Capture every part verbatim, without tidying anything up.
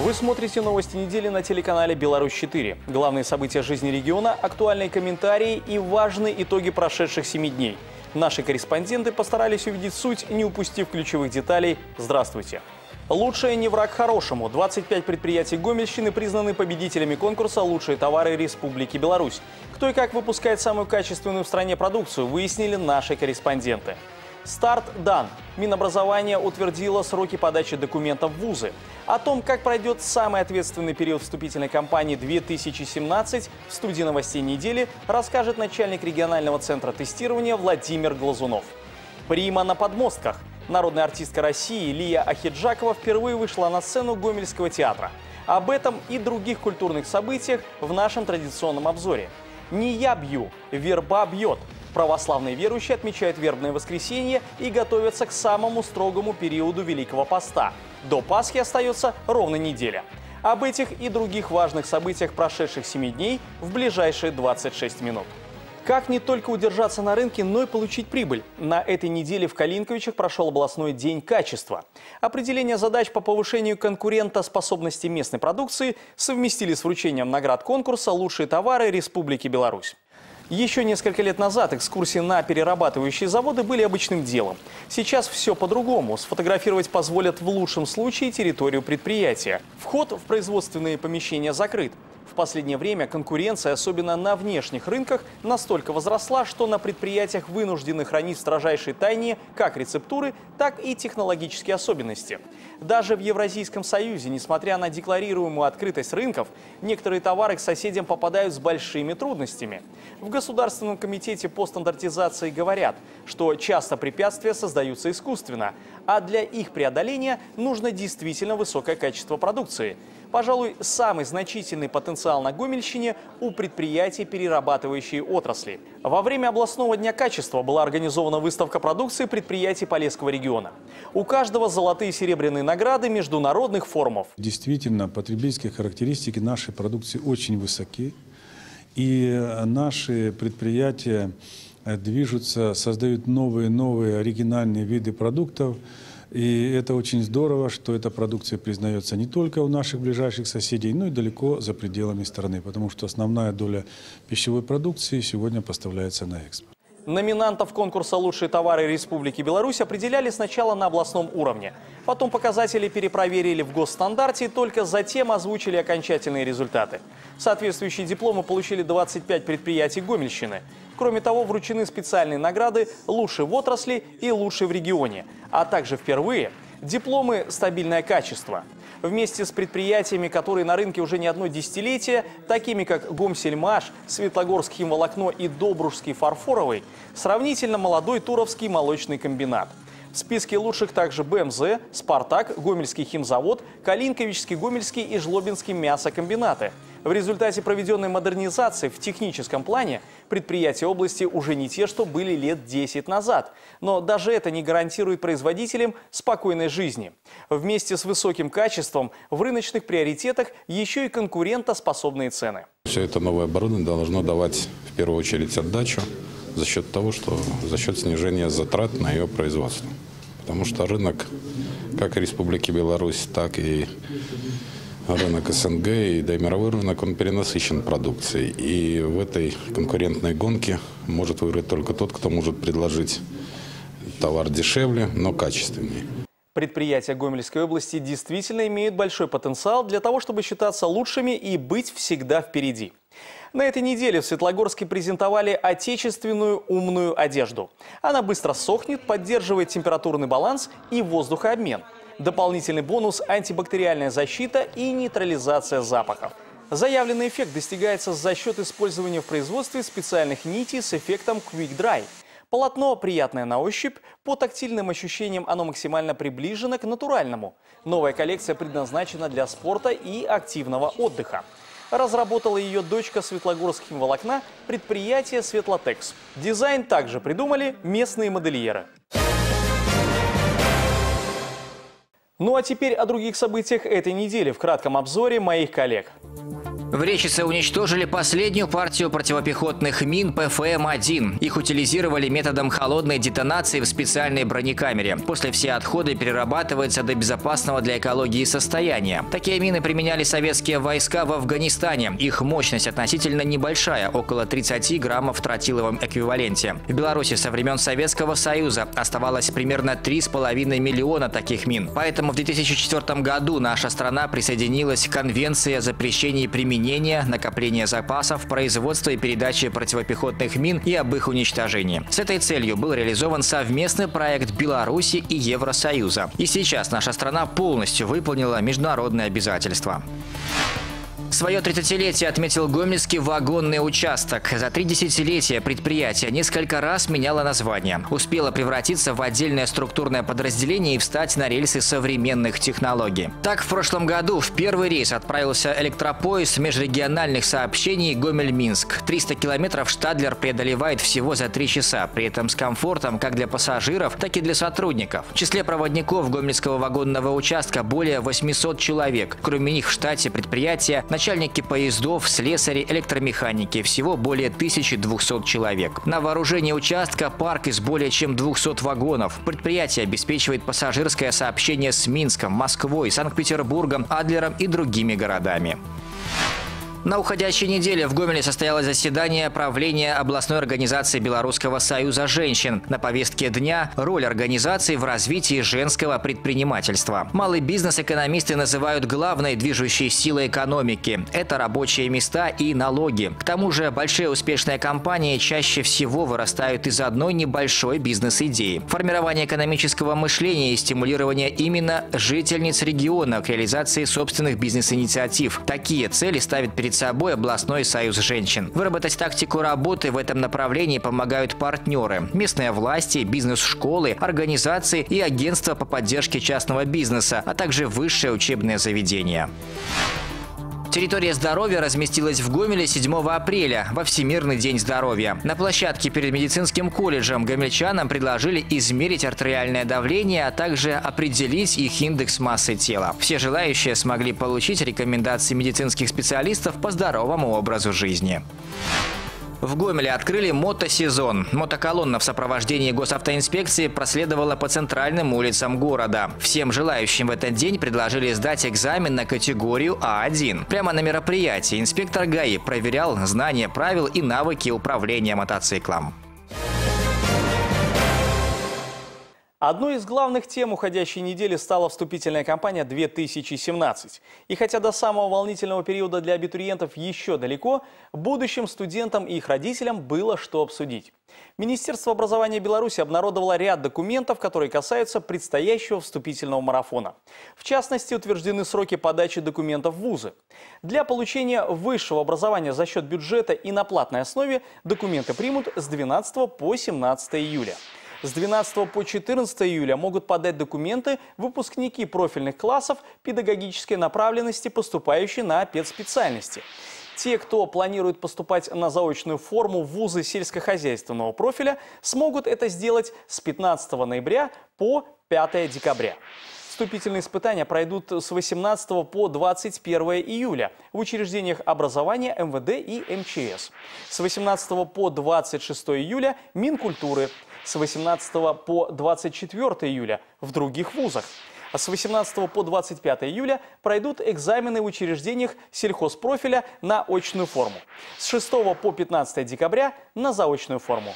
Вы смотрите новости недели на телеканале «Беларусь четыре». Главные события жизни региона, актуальные комментарии и важные итоги прошедших семи дней. Наши корреспонденты постарались увидеть суть, не упустив ключевых деталей. Здравствуйте! Лучшее не враг хорошему. двадцать пять предприятий Гомельщины признаны победителями конкурса «Лучшие товары Республики Беларусь». Кто и как выпускает самую качественную в стране продукцию, выяснили наши корреспонденты. Старт дан. Минобразование утвердило сроки подачи документов в вузы. О том, как пройдет самый ответственный период вступительной кампании две тысячи семнадцать, в студии новостей недели расскажет начальник регионального центра тестирования Владимир Глазунов. Прима на подмостках. Народная артистка России Лия Ахеджакова впервые вышла на сцену Гомельского театра. Об этом и других культурных событиях в нашем традиционном обзоре. Не я бью, верба бьет. Православные верующие отмечают вербное воскресенье и готовятся к самому строгому периоду Великого Поста. До Пасхи остается ровно неделя. Об этих и других важных событиях прошедших семи дней в ближайшие двадцать шесть минут. Как не только удержаться на рынке, но и получить прибыль? На этой неделе в Калинковичах прошел областной день качества. Определение задач по повышению конкурентоспособности местной продукции совместили с вручением наград конкурса «Лучшие товары Республики Беларусь». Еще несколько лет назад экскурсии на перерабатывающие заводы были обычным делом. Сейчас все по-другому. Сфотографировать позволят в лучшем случае территорию предприятия. Вход в производственные помещения закрыт. В последнее время конкуренция, особенно на внешних рынках, настолько возросла, что на предприятиях вынуждены хранить в строжайшей тайне как рецептуры, так и технологические особенности. Даже в Евразийском Союзе, несмотря на декларируемую открытость рынков, некоторые товары к соседям попадают с большими трудностями. В Государственном комитете по стандартизации говорят, что часто препятствия создаются искусственно, а для их преодоления нужно действительно высокое качество продукции. Пожалуй, самый значительный потенциал на Гомельщине у предприятий перерабатывающей отрасли. Во время областного дня качества была организована выставка продукции предприятий Полесского региона. У каждого золотые и серебряные награды международных форумов. Действительно, потребительские характеристики нашей продукции очень высоки. И наши предприятия движутся, создают новые-новые оригинальные виды продуктов. И это очень здорово, что эта продукция признается не только у наших ближайших соседей, но и далеко за пределами страны, потому что основная доля пищевой продукции сегодня поставляется на экспорт. Номинантов конкурса «Лучшие товары Республики Беларусь» определяли сначала на областном уровне. Потом показатели перепроверили в госстандарте и только затем озвучили окончательные результаты. Соответствующие дипломы получили двадцать пять предприятий Гомельщины. Кроме того, вручены специальные награды «Лучший в отрасли» и «Лучший в регионе», а также впервые дипломы «Стабильное качество». Вместе с предприятиями, которые на рынке уже не одно десятилетие, такими как Гомсельмаш, Светлогорск химволокно и Добружский фарфоровый, сравнительно молодой Туровский молочный комбинат. В списке лучших также БМЗ, Спартак, Гомельский химзавод, Калинковичский, Гомельский и Жлобинский мясокомбинаты. В результате проведенной модернизации в техническом плане предприятия области уже не те, что были лет десять назад. Но даже это не гарантирует производителям спокойной жизни. Вместе с высоким качеством в рыночных приоритетах еще и конкурентоспособные цены. Все это новое оборудование должно давать в первую очередь отдачу за счет того, что за счет снижения затрат на ее производство. Потому что рынок как Республики Беларусь, так и рынок СНГ и да и мировой рынок, он перенасыщен продукцией. И в этой конкурентной гонке может выиграть только тот, кто может предложить товар дешевле, но качественнее. Предприятия Гомельской области действительно имеют большой потенциал для того, чтобы считаться лучшими и быть всегда впереди. На этой неделе в Светлогорске презентовали отечественную умную одежду. Она быстро сохнет, поддерживает температурный баланс и воздухообмен. Дополнительный бонус – антибактериальная защита и нейтрализация запахов. Заявленный эффект достигается за счет использования в производстве специальных нитей с эффектом Quick Dry. Полотно приятное на ощупь, по тактильным ощущениям оно максимально приближено к натуральному. Новая коллекция предназначена для спорта и активного отдыха. Разработала ее дочка Светлогорск химволокна, предприятие «Светлотекс». Дизайн также придумали местные модельеры. Ну а теперь о других событиях этой недели в кратком обзоре моих коллег. В Речице уничтожили последнюю партию противопехотных мин Пэ Эф Эм один. Их утилизировали методом холодной детонации в специальной бронекамере. После все отходы перерабатываются до безопасного для экологии состояния. Такие мины применяли советские войска в Афганистане. Их мощность относительно небольшая – около тридцати граммов в тротиловом эквиваленте. В Беларуси со времен Советского Союза оставалось примерно три с половиной миллиона таких мин. Поэтому в две тысячи четвёртом году наша страна присоединилась к Конвенции о запрещении применения накопления запасов, производства и передачи противопехотных мин и об их уничтожении. С этой целью был реализован совместный проект Беларуси и Евросоюза. И сейчас наша страна полностью выполнила международные обязательства. Свое тридцатилетие отметил Гомельский вагонный участок. За три десятилетия предприятие несколько раз меняло название. Успело превратиться в отдельное структурное подразделение и встать на рельсы современных технологий. Так, в прошлом году в первый рейс отправился электропоезд межрегиональных сообщений Гомель-Минск. триста километров Штадлер преодолевает всего за три часа. При этом с комфортом как для пассажиров, так и для сотрудников. В числе проводников Гомельского вагонного участка более восьмисот человек. Кроме них в штате предприятия начальники поездов, слесари, электромеханики. Всего более тысячи двухсот человек. На вооружении участка парк из более чем двухсот вагонов. Предприятие обеспечивает пассажирское сообщение с Минском, Москвой, Санкт-Петербургом, Адлером и другими городами. На уходящей неделе в Гомеле состоялось заседание правления областной организации Белорусского союза женщин. На повестке дня – роль организации в развитии женского предпринимательства. Малый бизнес экономисты называют главной движущей силой экономики. Это рабочие места и налоги. К тому же большие успешные компании чаще всего вырастают из одной небольшой бизнес-идеи. Формирование экономического мышления и стимулирование именно жительниц региона к реализации собственных бизнес-инициатив. Такие цели ставит перед собой областной союз женщин. Выработать тактику работы в этом направлении помогают партнеры, местные власти, бизнес-школы, организации и агентства по поддержке частного бизнеса, а также высшие учебные заведения. Территория здоровья разместилась в Гомеле седьмого апреля, во Всемирный день здоровья. На площадке перед медицинским колледжем гомельчанам предложили измерить артериальное давление, а также определить их индекс массы тела. Все желающие смогли получить рекомендации медицинских специалистов по здоровому образу жизни. В Гомеле открыли мотосезон. Мотоколонна в сопровождении госавтоинспекции проследовала по центральным улицам города. Всем желающим в этот день предложили сдать экзамен на категорию А один. Прямо на мероприятии инспектор ГАИ проверял знания правил и навыки управления мотоциклом. Одной из главных тем уходящей недели стала вступительная кампания две тысячи семнадцать. И хотя до самого волнительного периода для абитуриентов еще далеко, будущим студентам и их родителям было что обсудить. Министерство образования Беларуси обнародовало ряд документов, которые касаются предстоящего вступительного марафона. В частности, утверждены сроки подачи документов в вузы. Для получения высшего образования за счет бюджета и на платной основе документы примут с двенадцатого по семнадцатое июля. С двенадцатого по четырнадцатое июля могут подать документы выпускники профильных классов педагогической направленности, поступающие на педспециальности. Те, кто планирует поступать на заочную форму в вузы сельскохозяйственного профиля, смогут это сделать с пятнадцатого ноября по пятое декабря. Вступительные испытания пройдут с восемнадцатого по двадцать первое июля в учреждениях образования эм вэ дэ и эм че эс. С восемнадцатого по двадцать шестое июля – Минкультуры. С восемнадцатого по двадцать четвёртое июля в других вузах. А с восемнадцатого по двадцать пятое июля пройдут экзамены в учреждениях сельхозпрофиля на очную форму. С шестого по пятнадцатое декабря на заочную форму.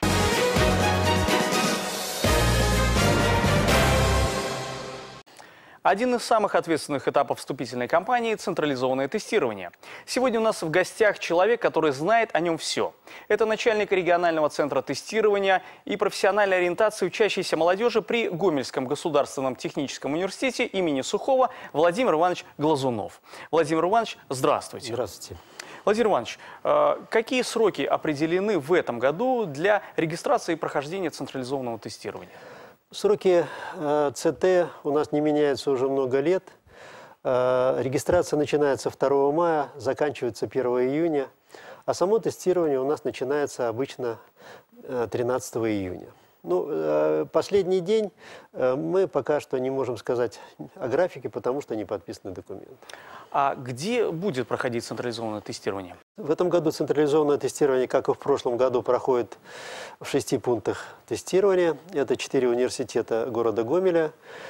Один из самых ответственных этапов вступительной кампании – централизованное тестирование. Сегодня у нас в гостях человек, который знает о нем все. Это начальник регионального центра тестирования и профессиональной ориентации учащейся молодежи при Гомельском государственном техническом университете имени Сухого Владимир Иванович Глазунов. Владимир Иванович, здравствуйте. Здравствуйте. Владимир Иванович, какие сроки определены в этом году для регистрации и прохождения централизованного тестирования? Сроки э, цэ тэ у нас не меняются уже много лет. Э, регистрация начинается второго мая, заканчивается первого июня. А само тестирование у нас начинается обычно э, тринадцатого июня. Ну, последний день мы пока что не можем сказать о графике, потому что не подписаны документы. А где будет проходить централизованное тестирование? В этом году централизованное тестирование, как и в прошлом году, проходит в шести пунктах тестирования. Это четыре университета города Гомеля.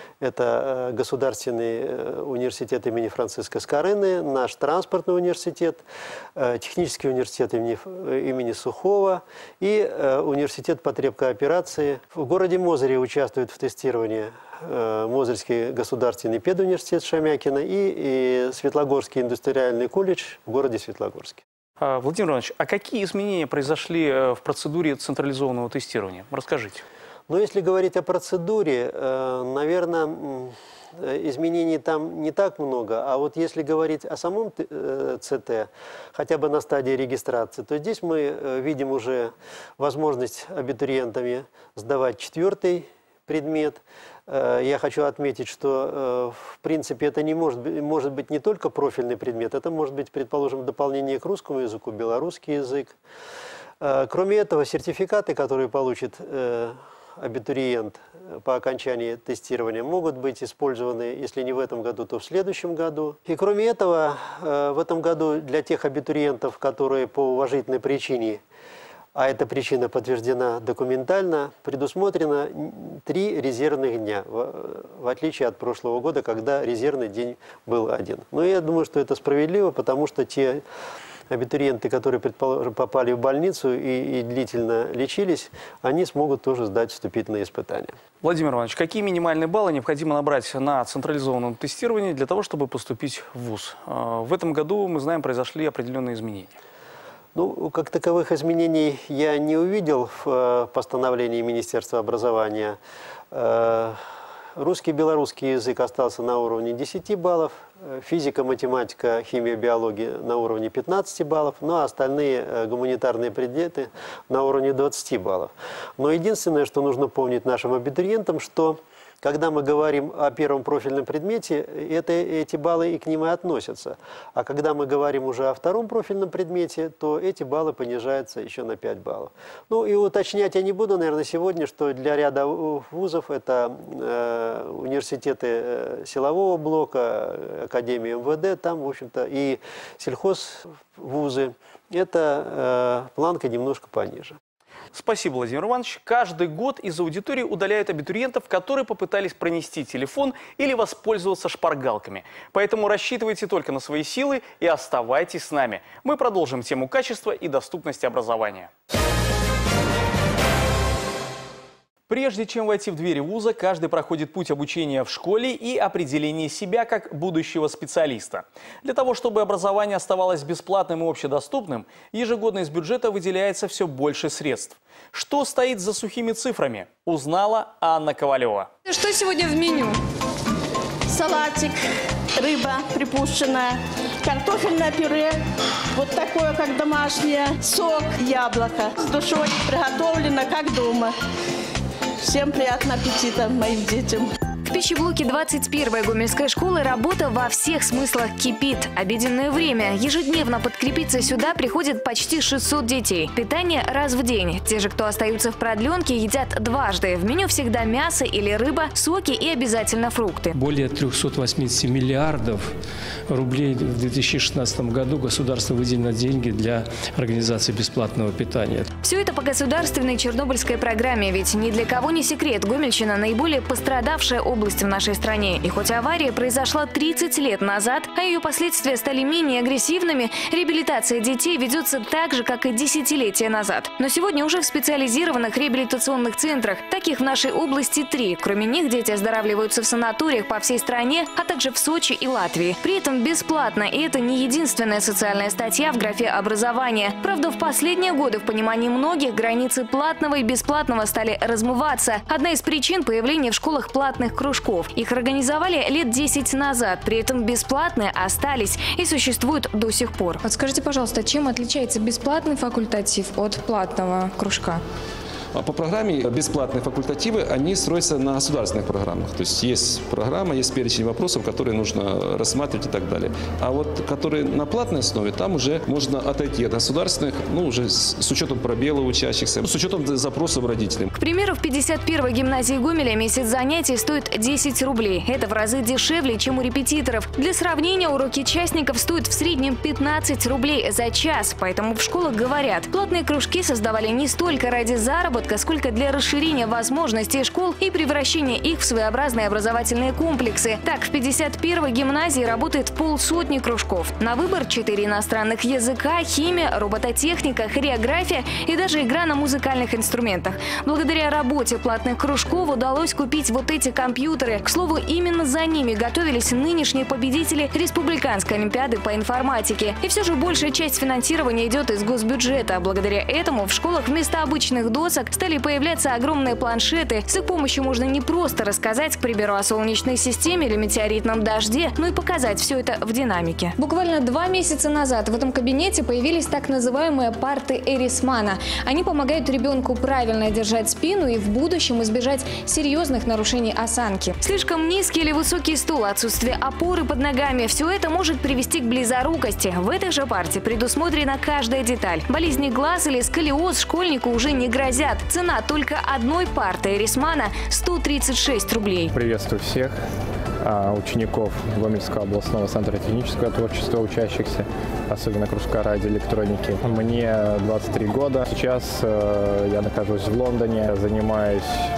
Это Государственный университет имени Франциска Скорыны, наш транспортный университет, Технический университет имени, имени Сухого и университет потребкооперации. В городе Мозыре участвует в тестировании Мозырский государственный педуниверситет Шамякина и, и Светлогорский индустриальный колледж в городе Светлогорске. Владимир Иванович, а какие изменения произошли в процедуре централизованного тестирования? Расскажите. Ну, если говорить о процедуре, наверное, изменений там не так много. А вот если говорить о самом ЦТ, хотя бы на стадии регистрации, то здесь мы видим уже возможность абитуриентами сдавать четвертый предмет. Я хочу отметить, что, в принципе, это не может быть, может быть не только профильный предмет, это может быть, предположим, дополнение к русскому языку, белорусский язык. Кроме этого, сертификаты, которые получит абитуриент по окончании тестирования, могут быть использованы, если не в этом году, то в следующем году. И кроме этого, в этом году для тех абитуриентов, которые по уважительной причине, а эта причина подтверждена документально, предусмотрено три резервных дня, в отличие от прошлого года, когда резервный день был один. Но я думаю, что это справедливо, потому что те абитуриенты, которые, предположим, попали в больницу и, и длительно лечились, они смогут тоже сдать вступительные испытания. Владимир Иванович, какие минимальные баллы необходимо набрать на централизованном тестировании для того, чтобы поступить в вуз? В этом году, мы знаем, произошли определенные изменения. Ну, как таковых изменений я не увидел в постановлении Министерства образования. Русский, белорусский язык остался на уровне десяти баллов, физика, математика, химия, биология на уровне пятнадцати баллов, ну а остальные гуманитарные предметы на уровне двадцати баллов. Но единственное, что нужно помнить нашим абитуриентам, что когда мы говорим о первом профильном предмете, это, эти баллы и к ним и относятся. А когда мы говорим уже о втором профильном предмете, то эти баллы понижаются еще на пять баллов. Ну и уточнять я не буду, наверное, сегодня, что для ряда вузов это э, университеты э, силового блока, Академия эм вэ дэ, там, в общем-то, и сельхозвузы, эта э, планка немножко пониже. Спасибо, Владимир Иванович. Каждый год из аудитории удаляют абитуриентов, которые попытались пронести телефон или воспользоваться шпаргалками. Поэтому рассчитывайте только на свои силы и оставайтесь с нами. Мы продолжим тему качества и доступности образования. Прежде чем войти в двери вуза, каждый проходит путь обучения в школе и определения себя как будущего специалиста. Для того, чтобы образование оставалось бесплатным и общедоступным, ежегодно из бюджета выделяется все больше средств. Что стоит за сухими цифрами, узнала Анна Ковалева. Что сегодня в меню? Салатик, рыба припущенная, картофельное пюре, вот такое, как домашнее, сок, яблоко. С душой приготовлено, как дома. Всем приятного аппетита моим детям. В пищеблоке двадцать первой Гомельской школы работа во всех смыслах кипит. Обеденное время. Ежедневно подкрепиться сюда приходит почти шестьсот детей. Питание раз в день. Те же, кто остаются в продленке, едят дважды. В меню всегда мясо или рыба, соки и обязательно фрукты. Более трёхсот восьмидесяти миллиардов рублей в две тысячи шестнадцатом году государство выделено деньги для организации бесплатного питания. Все это по государственной чернобыльской программе. Ведь ни для кого не секрет. Гомельщина – наиболее пострадавшая область в нашей стране. И хоть авария произошла тридцать лет назад, а ее последствия стали менее агрессивными, реабилитация детей ведется так же, как и десятилетия назад. Но сегодня уже в специализированных реабилитационных центрах, таких в нашей области три. Кроме них дети оздоравливаются в санаториях по всей стране, а также в Сочи и Латвии. При этом бесплатно. И это не единственная социальная статья в графе образования. Правда, в последние годы в понимании многих границы платного и бесплатного стали размываться. Одна из причин появления в школах платных кружков. Их организовали лет десять назад, при этом бесплатные остались и существуют до сих пор. Вот скажите, пожалуйста, чем отличается бесплатный факультатив от платного кружка? По программе бесплатные факультативы, они строятся на государственных программах. То есть есть программа, есть перечень вопросов, которые нужно рассматривать и так далее. А вот которые на платной основе, там уже можно отойти от государственных, ну, уже с, с учетом пробела учащихся, с учетом запросов родителей. К примеру, в пятьдесят первой гимназии Гомеля месяц занятий стоит десять рублей. Это в разы дешевле, чем у репетиторов. Для сравнения, уроки частников стоят в среднем пятнадцать рублей за час. Поэтому в школах говорят, платные кружки создавали не столько ради заработка, сколько для расширения возможностей школ и превращения их в своеобразные образовательные комплексы. Так, в пятьдесят первой гимназии работает полсотни кружков. На выбор четыре иностранных языка, химия, робототехника, хореография и даже игра на музыкальных инструментах. Благодаря работе платных кружков удалось купить вот эти компьютеры. К слову, именно за ними готовились нынешние победители Республиканской олимпиады по информатике. И все же большая часть финансирования идет из госбюджета. Благодаря этому в школах вместо обычных досок стали появляться огромные планшеты. С их помощью можно не просто рассказать, к примеру, о Солнечной системе или метеоритном дожде, но и показать все это в динамике. Буквально два месяца назад в этом кабинете появились так называемые парты Эрисмана. Они помогают ребенку правильно держать спину и в будущем избежать серьезных нарушений осанки. Слишком низкий или высокий стул, отсутствие опоры под ногами – все это может привести к близорукости. В этой же парте предусмотрена каждая деталь. Болезни глаз или сколиоз школьнику уже не грозят. Цена только одной парты Эрисмана – сто тридцать шесть рублей. Приветствую всех учеников Гомельского областного центра технического творчества, учащихся, особенно кружка радиоэлектроники. Мне двадцать три года. Сейчас я нахожусь в Лондоне, занимаюсь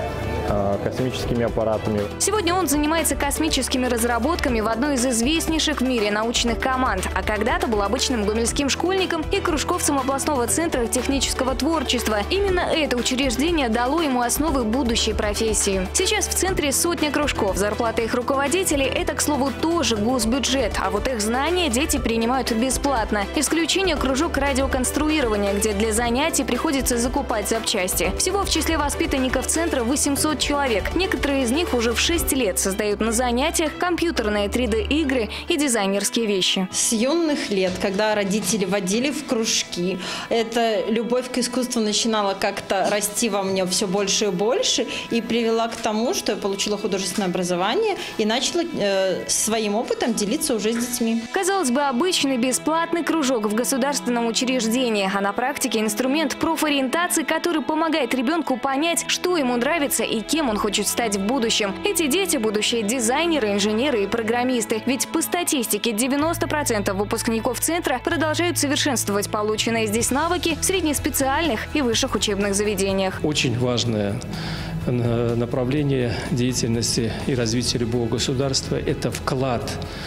космическими аппаратами. Сегодня он занимается космическими разработками в одной из известнейших в мире научных команд, а когда-то был обычным гомельским школьником и кружковцем областного центра технического творчества. Именно это учреждение дало ему основы будущей профессии. Сейчас в центре сотня кружков. Зарплата их руководителей – это, к слову, тоже госбюджет, а вот их знания дети принимают бесплатно. Исключение – кружок радиоконструирования, где для занятий приходится закупать запчасти. Всего в числе воспитанников центра восемьсот человек. Некоторые из них уже в шесть лет создают на занятиях компьютерные три дэ-игры и дизайнерские вещи. С юных лет, когда родители водили в кружки, эта любовь к искусству начинала как-то расти во мне все больше и больше и привела к тому, что я получила художественное образование и начала э, своим опытом делиться уже с детьми. Казалось бы, обычный бесплатный кружок в государственном учреждении, а на практике инструмент профориентации, который помогает ребенку понять, что ему нравится и кем он хочет стать в будущем. Эти дети – будущие дизайнеры, инженеры и программисты. Ведь по статистике девяносто процентов выпускников центра продолжают совершенствовать полученные здесь навыки в среднеспециальных и высших учебных заведениях. Очень важное направление деятельности и развития любого государства – это вклад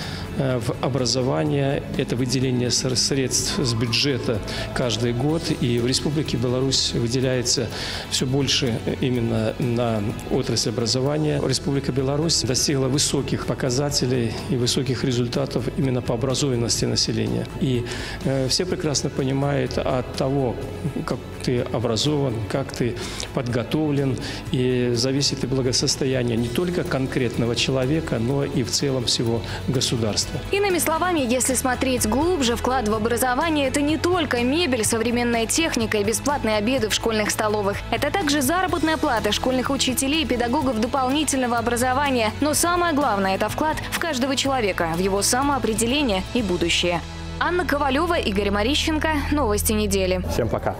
в образование, это выделение средств с бюджета каждый год. И в Республике Беларусь выделяется все больше именно на отрасль образования. Республика Беларусь достигла высоких показателей и высоких результатов именно по образованности населения. И э, все прекрасно понимают от того, как ты образован, как ты подготовлен, и зависит и благосостояние не только конкретного человека, но и в целом всего государства. Иными словами, если смотреть глубже, вклад в образование – это не только мебель, современная техника и бесплатные обеды в школьных столовых. Это также заработная плата школьных учителей и педагогов дополнительного образования. Но самое главное – это вклад в каждого человека, в его самоопределение и будущее. Анна Ковалева, Игорь Марищенко. Новости недели. Всем пока.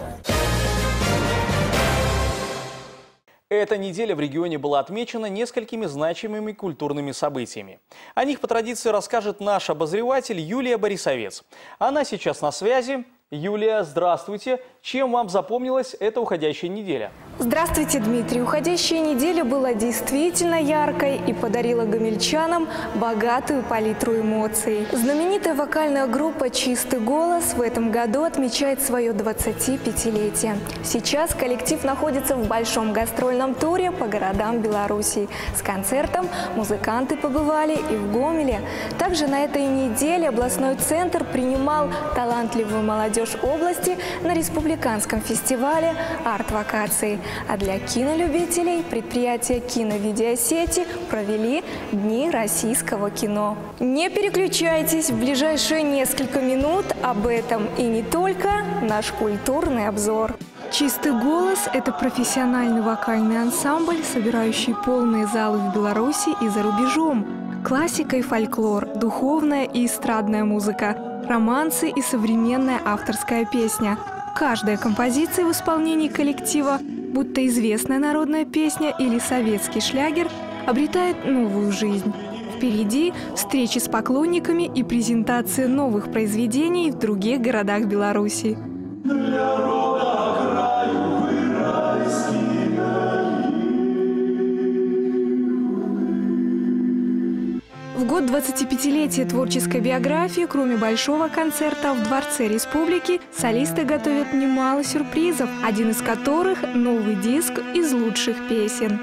Эта неделя в регионе была отмечена несколькими значимыми культурными событиями. О них по традиции расскажет наш обозреватель Юлия Борисовец. Она сейчас на связи. Юлия, здравствуйте. Чем вам запомнилась эта уходящая неделя? Здравствуйте, Дмитрий. Уходящая неделя была действительно яркой и подарила гомельчанам богатую палитру эмоций. Знаменитая вокальная группа «Чистый голос» в этом году отмечает свое двадцатипятилетие. Сейчас коллектив находится в большом гастрольном туре по городам Беларуси. С концертом музыканты побывали и в Гомеле. Также на этой неделе областной центр принимал талантливую молодежь области на республиканском фестивале «Арт-вакации». А для кинолюбителей предприятия киновидеосети провели Дни российского кино. Не переключайтесь, в ближайшие несколько минут об этом и не только наш культурный обзор. «Чистый голос» – это профессиональный вокальный ансамбль, собирающий полные залы в Беларуси и за рубежом. Классика и фольклор, духовная и эстрадная музыка, романсы и современная авторская песня. Каждая композиция в исполнении коллектива, будь то известная народная песня или советский шлягер, обретает новую жизнь. Впереди встречи с поклонниками и презентация новых произведений в других городах Беларуси. В год двадцатипятилетия творческой биографии, кроме большого концерта в Дворце Республики, солисты готовят немало сюрпризов, один из которых – новый диск из лучших песен.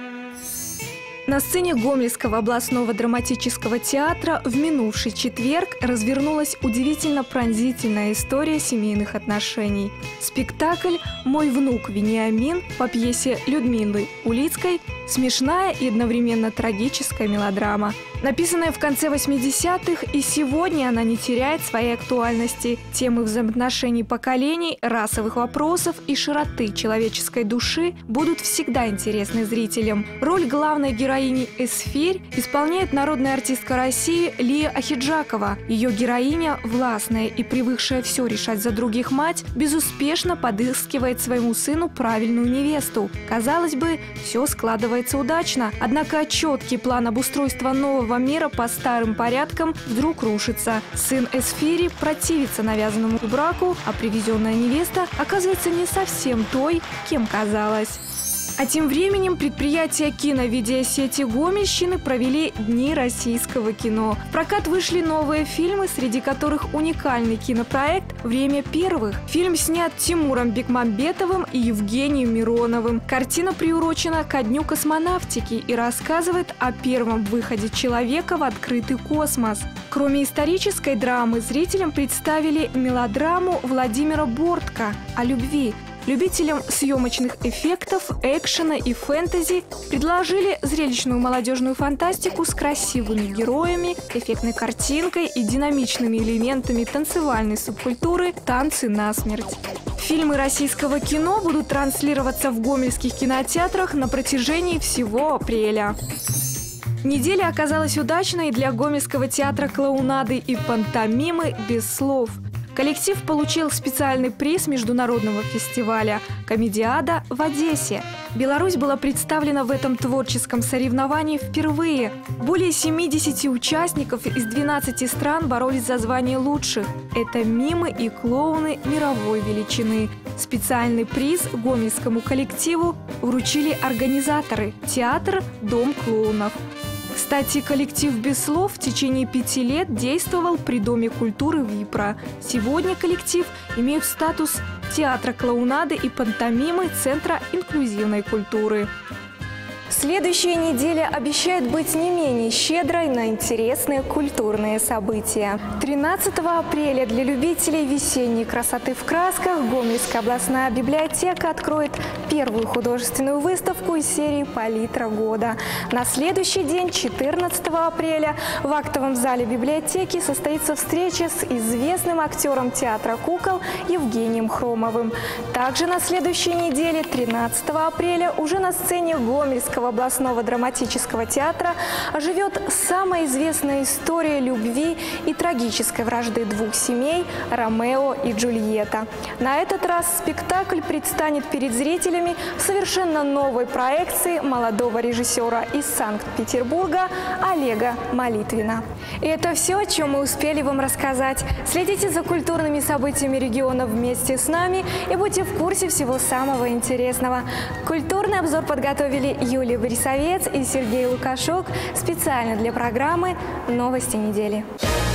На сцене Гомельского областного драматического театра в минувший четверг развернулась удивительно пронзительная история семейных отношений. Спектакль «Мой внук Вениамин» по пьесе Людмилы Улицкой – смешная и одновременно трагическая мелодрама. Написанная в конце восьмидесятых, и сегодня она не теряет своей актуальности. Темы взаимоотношений поколений, расовых вопросов и широты человеческой души будут всегда интересны зрителям. Роль главной героини Эсфирь исполняет народная артистка России Лия Ахиджакова. Ее героиня, властная и привыкшая все решать за других мать, безуспешно подыскивает своему сыну правильную невесту. Казалось бы, все складывается удачно, однако четкий план обустройства нового мира по старым порядкам вдруг рушится. Сын Эсфири противится навязанному браку, а привезенная невеста оказывается не совсем той, кем казалось. А тем временем предприятия киновидеосети Гомельщины провели Дни российского кино. В прокат вышли новые фильмы, среди которых уникальный кинопроект «Время первых». Фильм снят Тимуром Бекмамбетовым и Евгением Мироновым. Картина приурочена ко Дню космонавтики и рассказывает о первом выходе человека в открытый космос. Кроме исторической драмы, зрителям представили мелодраму Владимира Бортко о любви. Любителям съемочных эффектов, экшена и фэнтези предложили зрелищную молодежную фантастику с красивыми героями, эффектной картинкой и динамичными элементами танцевальной субкультуры «Танцы насмерть». Фильмы российского кино будут транслироваться в гомельских кинотеатрах на протяжении всего апреля. Неделя оказалась удачной для Гомельского театра клоунады и пантомимы «Без слов». Коллектив получил специальный приз международного фестиваля «Комедиада» в Одессе. Беларусь была представлена в этом творческом соревновании впервые. Более семидесяти участников из двенадцати стран боролись за звание лучших. Это мимы и клоуны мировой величины. Специальный приз гомельскому коллективу вручили организаторы – театр «Дом клоунов». Кстати, коллектив «Без слов» в течение пяти лет действовал при Доме культуры Випра. Сегодня коллектив имеет статус театра клоунады и пантомимы Центра инклюзивной культуры. Следующая неделя обещает быть не менее щедрой на интересные культурные события. тринадцатого апреля для любителей весенней красоты в красках Гомельская областная библиотека откроет первую художественную выставку из серии «Палитра года». На следующий день, четырнадцатого апреля, в актовом зале библиотеки состоится встреча с известным актером театра кукол Евгением Хромовым. Также на следующей неделе, тринадцатого апреля, уже на сцене Гомельского областного драматического театра оживет самая известная история любви и трагической вражды двух семей – Ромео и Джульетта. На этот раз спектакль предстанет перед зрителями в совершенно новой проекции молодого режиссера из Санкт-Петербурга Олега Молитвина. И это все, о чем мы успели вам рассказать. Следите за культурными событиями региона вместе с нами и будьте в курсе всего самого интересного. Культурный обзор подготовили Юлия Борисовец и Сергей Лукашук специально для программы «Новости недели».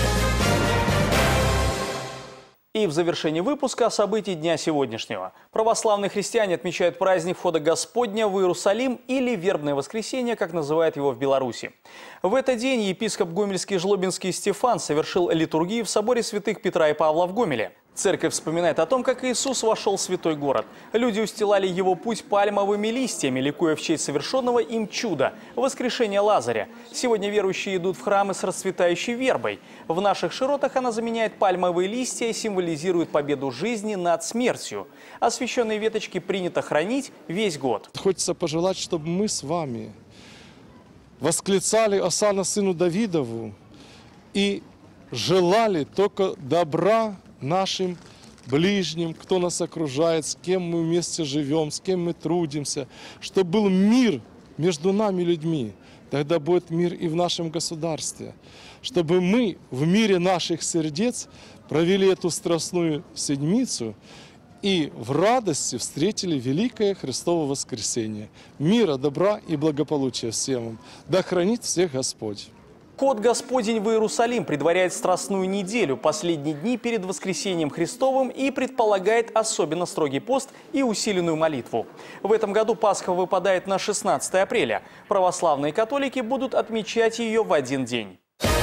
И в завершении выпуска о событии дня сегодняшнего. Православные христиане отмечают праздник Входа Господня в Иерусалим или Вербное воскресенье, как называют его в Беларуси. В этот день епископ Гомельский Жлобинский Стефан совершил литургию в соборе святых Петра и Павла в Гомеле. Церковь вспоминает о том, как Иисус вошел в святой город. Люди устилали его путь пальмовыми листьями, ликуя в честь совершенного им чуда – воскрешения Лазаря. Сегодня верующие идут в храмы с расцветающей вербой. В наших широтах она заменяет пальмовые листья и символизирует победу жизни над смертью. Освященные веточки принято хранить весь год. Хочется пожелать, чтобы мы с вами восклицали «Осанна сыну Давидову» и желали только добра нашим ближним, кто нас окружает, с кем мы вместе живем, с кем мы трудимся, чтобы был мир между нами людьми. Тогда будет мир и в нашем государстве. Чтобы мы в мире наших сердец провели эту страстную седмицу и в радости встретили великое Христово воскресение. Мира, добра и благополучия всем вам. Да хранит всех Господь. Ход Господень в Иерусалим предваряет Страстную неделю, последние дни перед воскресением Христовым, и предполагает особенно строгий пост и усиленную молитву. В этом году Пасха выпадает на шестнадцатое апреля. Православные католики будут отмечать ее в один день.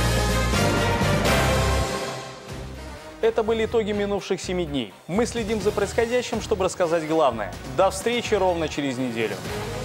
Это были итоги минувших семи дней. Мы следим за происходящим, чтобы рассказать главное. До встречи ровно через неделю.